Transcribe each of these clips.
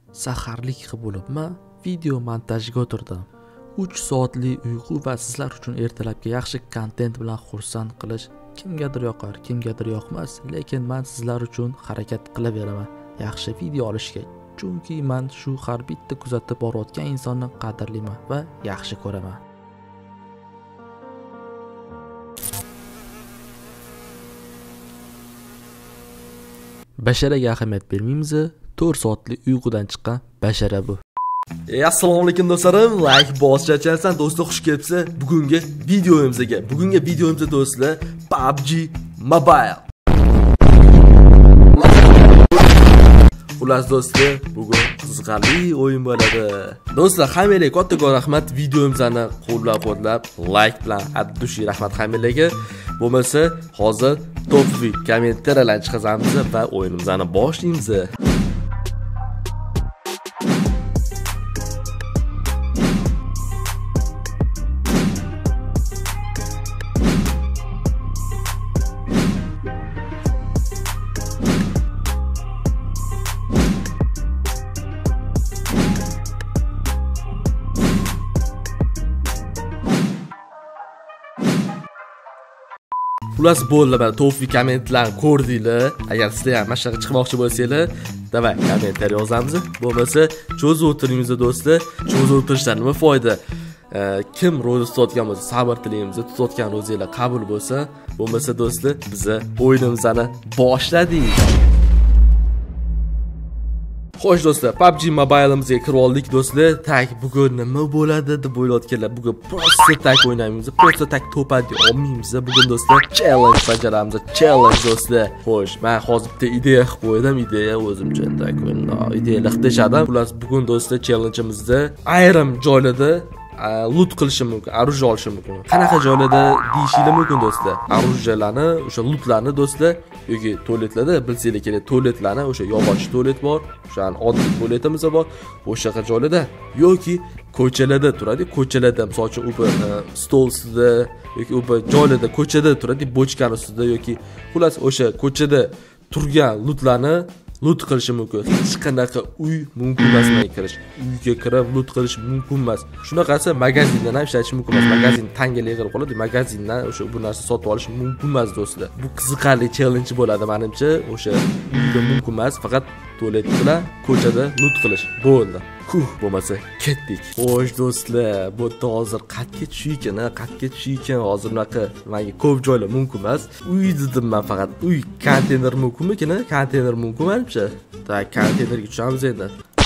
saharlik qilib bo'libman, video montajiga o'tirdim. 3 soatlik uyqu va sizlar uchun ertalabga yaxshi kontent bilan xursand qilish kimgadir yoqar, kimgadir yoqmas, lekin men sizlar uchun harakat qilaveraman yaxshi video olishga. Chunki men shu har bitta kuzatib borayotgan insonni qadrlayman va yaxshi ko'raman. Basharaga ahamiyat bermaymiz, 4 soatlik uyqudan chiqqan bashara bu. Assalomu alaykum do'stlarim, like bosishachansan do'stlar, xush kelibsiz bugungi videomizga. Bugungi videomizda do'stlar PUBG Mobile. Xullas do'stlar, bugun qiziqarli o'yin bo'ladi. Do'stlar, hammalarga katta rahmat, videomizni qo'llab-quvvatlab, like bilan addushi rahmat hammalarga. Bo'lmasa, hozir top-vi kommentariylarni chiqazamiz va o'yinimizni boshlaymiz. Xullas bo'ldi, mana top-vi kommentlarni ko'rdinglar. Agar sizlar ham mana shunaqa chiqmoqchi bo'lsanglar, davay kommentar yozamiz. Bo'lmasa, cho'zib o'tiramiz do'stlar. Cho'zib o'tirishdan nima foyda? Kim ro'za tutayotgan bo'lsa, sabr tilaymiz, tutayotgan ro'zanglar qabul bo'lsa, bo'lmasa do'stlar, biz o'yinimizni boshladik. Xo'sh do'stlar, PUBG Mobile'imizga kirib oldik do'stlar. Tak bugun nima bo'ladi deb o'ylayotganlar, bugun prosta tak o'ynaymiz, prosta tak to'padi olmaymiz. Bugun do'stlar challenge bajaramiz, challenge do'stlar. Xo'sh, men hozir bitta ideya qilib qo'ydim, ideya o'zimcha tak o'yinda ideyalar qilishdim. Xullas bugun do'stlar challenge'imizda ayrim joylarda loot qilishim mumkin, oruj olishim mumkin. Qanaqa joylarda deyishinglar mumkin do'stlar. Orujlarni, o'sha lootlarni do'stlar, yoki tualetlarda bilsanglar kerak, tualetlarni, o'sha yog'och tualet bor, o'sha oddiy tualetimiz bor, o'sha joylarda yoki ko'chalarda turadi. Ko'chalarda, masalan, stol ustida yoki joylarda ko'chada turadi, bochkani ustida yoki xullas o'sha ko'chada turgan lootlarni loot qilish mumkin. Hech qanaqa uy mumkin emas kirish. Uyga kirib loot qilish mumkin emas. Shunaqasi magazindan ham ishlatish mumkin emas. Magazin tangaga yig'ilib qoladi. Magazindan o'sha bu narsa sotib olish mumkin emas do'stlar. Bu qiziqarli challenge bo'ladi menimcha. O'sha uyda mumkin emas, faqat tualet bilan ko'chada loot qilish. Bo'ldi. Bo'lmasa ketdik. Xo'sh do'stlar, bu hozir qatga tushikan, hozir unaqa menga ko'p joylar mumkin emas. Uy dedim men, faqat uy konteyner mumkinmi? Konteyner mumkinmi? Tak, konteynerga tushamiz endi.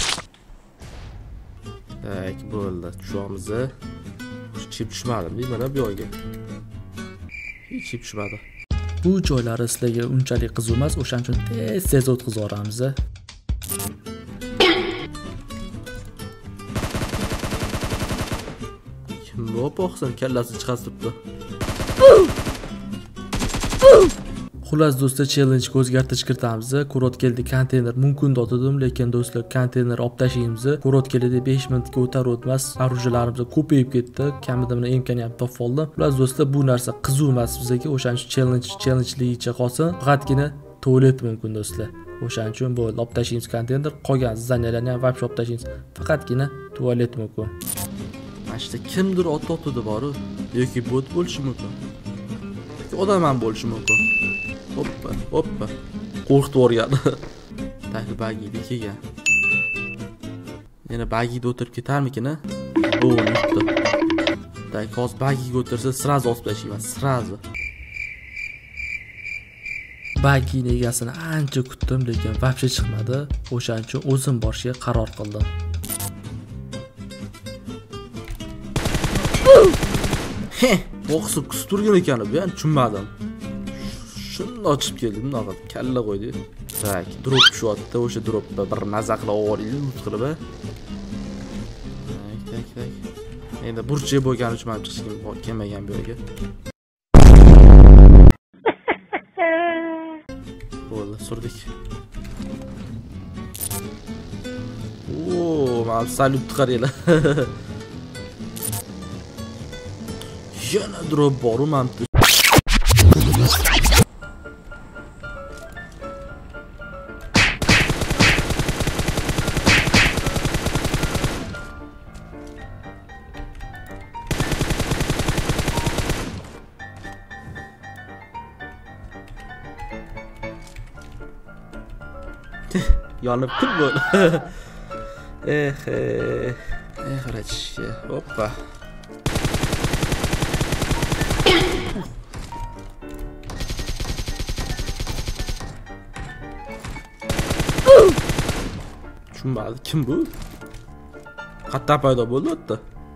Tak, bo'ldi, tushamiz. Chip tushmadimi mana bu yo'lga? Hech chip tushmadi. Bu joylari sizlarga unchalik qiziq emas, o'shaning uchun tez o'tkazib yuboramiz. Bo'poqsan, kallasi chiqasi turibdi. Xullas do'stlar, challenge-ga o'zgartirish kiritamiz. Ko'rayotganda konteyner mumkin dedim, lekin do'stlar konteyner olib tashlaymiz. Ko'rayotganda 5 minutga o'tar o'tmas orujlarimiz ko'payib ketdi. Kamida mana imkonni ham topib oldim. Xullas do'stlar, bu narsa qiziq emas bizga. O'shaning uchun challenge-ligicha qolsin. Faqatgina tualet mumkin do'stlar. O'shaning uchun bo'ldi, olib tashlaymiz konteyner. Qolgan zanalarni ham vaqt olib tashlaymiz. Faqatgina tualet mumkin. Ashta kimdir ot-otida bor, yoki bot bo'lishi mumkin. Yoki odam ham bo'lishi mumkin. Hoppa. Qo'rqitib o'rgan. Tak bagida kelgan. Yana bagida o'tirib ketarmikin-a? O'libdi. Tak hozir bagiga o'tirsa, sraz osib tashlayman, sraz. Bagini egasini ancha kutdim, lekin vaqti chiqmadi. O'shaning uchun o'zim borishga qaror qildim. O'qisi kusturgan ekan bu, ham tushunmadim. Shuni ochib keldim, naqad kalla qo'ydi. Tak, drop tushyapti, o'sha dropda bir maza qilib olaylik, loot qilib. Tak. Endi burchak bo'lgani uchun ham chiqishim kelmagan bu yerga. Bo'ldi, surdik. Mana salyut qaranglar. Yana drop boru mamti. yonib kul bo'l. Vrachishga. Hoppa. Tushunmadim, kim bu? Qayerdan paydo bo'ldi o'tda?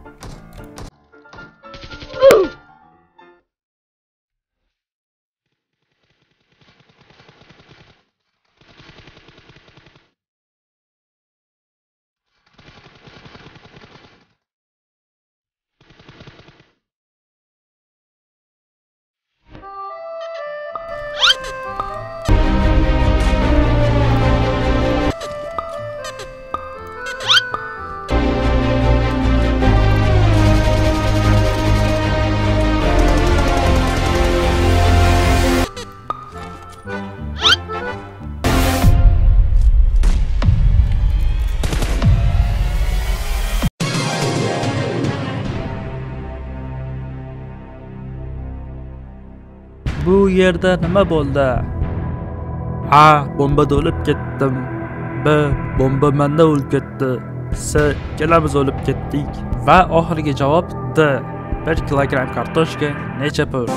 Bu yerda nima bo'ldi? A. Bombada o'lib ketdim. B. Bomba menda o'lib ketdi. C. Ikkalamiz o'lib ketdik. Va oxirgi javob D. 1 kilogramm kartoshka necha pul?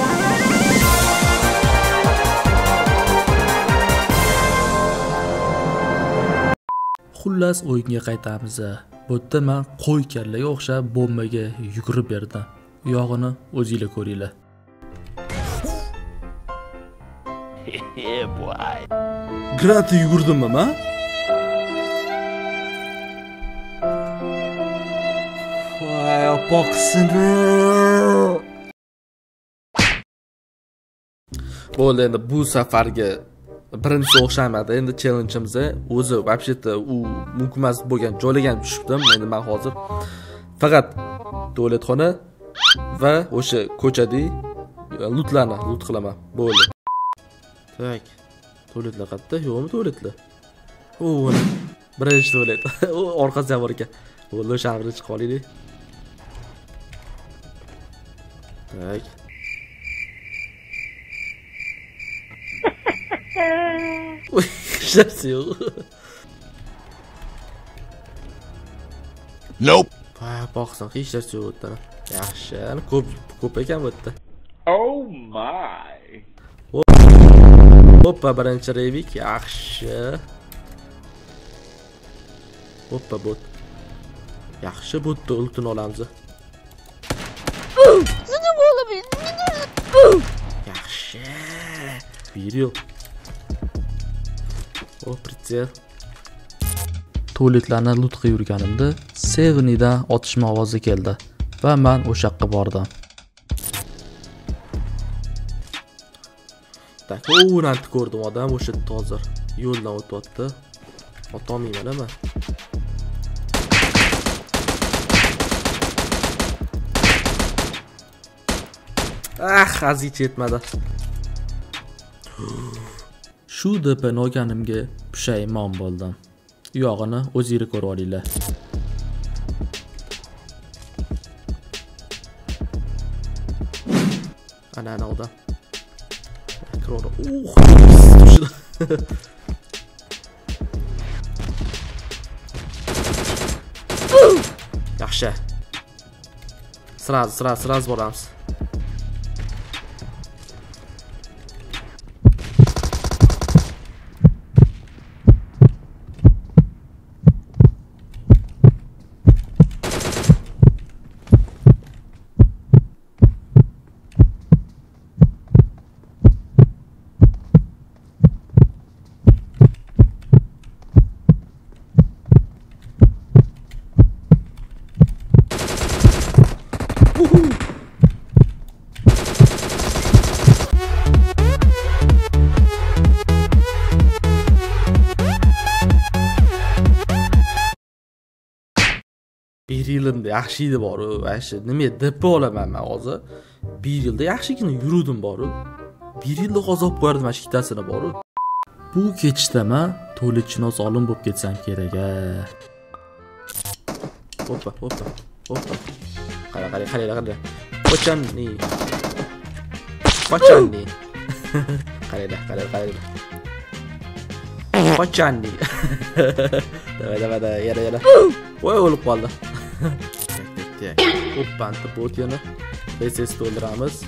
Xullas o'yinga qaytamiz. Bu yerda men qo'y kallaga o'xshab bombaga yugurib berdim. Yog'ini o'zingizlar ko'ringlar. Granat yugurdimmi men? Voy opoqsini. Bo'ldi, endi bu safarga birinchisi o'xshamadi. Endi challenge'imiz o'zi вообще-то u mumkin emas bo'lgan joylarga ham tushibdim. Endi men hozir faqat tualetxona va o'sha ko'chadagi lootlarni loot qilaman. Bo'ldi. Tak. Tualetlar qayerda? Yo'qmi tualetlar? O, birinchi tualet. O, orqasida bor ekan. Bo'ldi, o'shani birinchi chiqib olaylik. Tak. Uy, ishlarsi yo'q. Nope. Voy, boqsin, hech narsa yo'q o'tda. Yaxshi, ko'p ekan bu yerda. Oh my. Hoppa, birinchi revik, yaxshi. Hoppa, bot. Yaxshi, botni ultini olamiz. Yaxshi. Video. O, pritsel. Tualetlarni loot qilib yurganimda Sevenidan otishma ovozi keldi va men o'sha yoqqa bordim. Tak, o'rnatib ko'rdim odam o'sha hozir yo'ldan o'tyapti. Otolmayman ama. Azizcha yetmadi. Shu deb olganimga pushaymon bo'ldim. Yog'ini o'zingizlar ko'rib olinglar. Ana odam. Krona. Yaxshi. Sraz boramiz. Bir yilda yaxshi edi bor-u, vashi nima deb olaman men hozir. Bir yilda yaxshigina yurdim bor-u. Bir yilda g'azob qo'yardim mana ikkitasini bor-u. Bu ketishda men to'lichinoz olim bo'lib ketsam kerak-a. Hoppa. Qara. Qochanni. Qaraylar. Qochandi. Davay, yana. Voy o'lib qoldi. Oppanti bot yana. SS to'ldiramiz.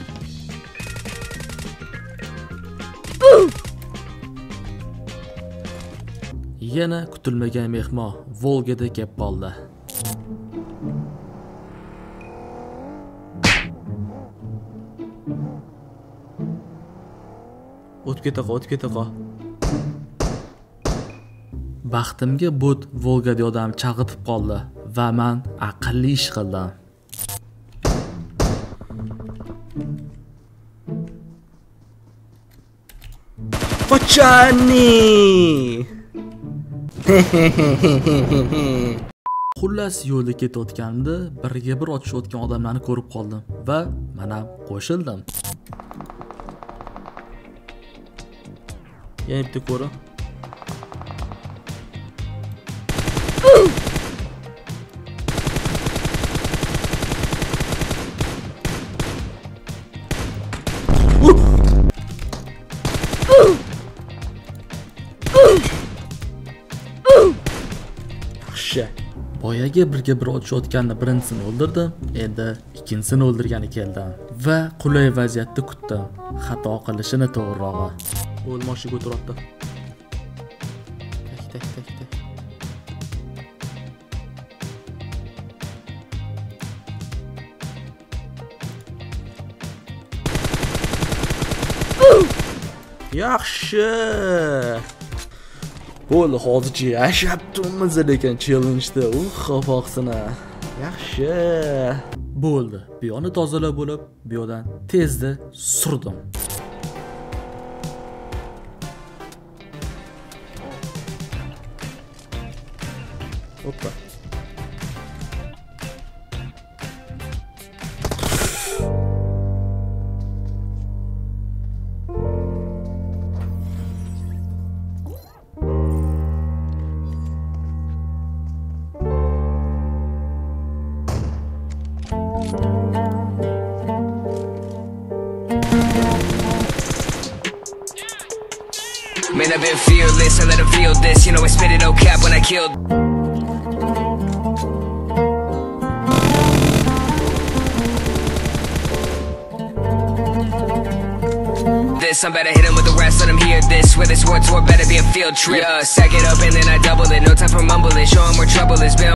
Yana kutilmagan mehmon Volgada kelib qoldi. O'tib keta. Baxtimga bot Volgada odam chaqitib qoldi va men aqlli ish qildim. Qochani! Xullas yo'lda ketayotganda biriga bir otishayotgan odamlarni ko'rib qoldim va men ham qo'shildim. Yana bitta ko'ra. Boyaga birga bir otishayotganda birinchisini o'ldirdim, endi ikkinchisini o'ldirgani keldim va qulay vaziyatda kutdim. Xato qilishini to'g'rirog'i. O'lmoqchiga o'tiribdi. Tak. Yaxshi. Bo'ldi, hozircha yashab-turmiz lekin challenge-da xafoqsina. Yaxshi. Bo'ldi. Bu yoqni tozalab bo'lib, bu yoqdan tezda surdim. Hoppa. Man, I've been fearless, I let them feel this. You know I spit it no cap when I killed this. I'm better hit him with the rest, let him hear this. Where this war tour better be a field trip. Sack it up and then I double it. No time for mumbling, show him where trouble is.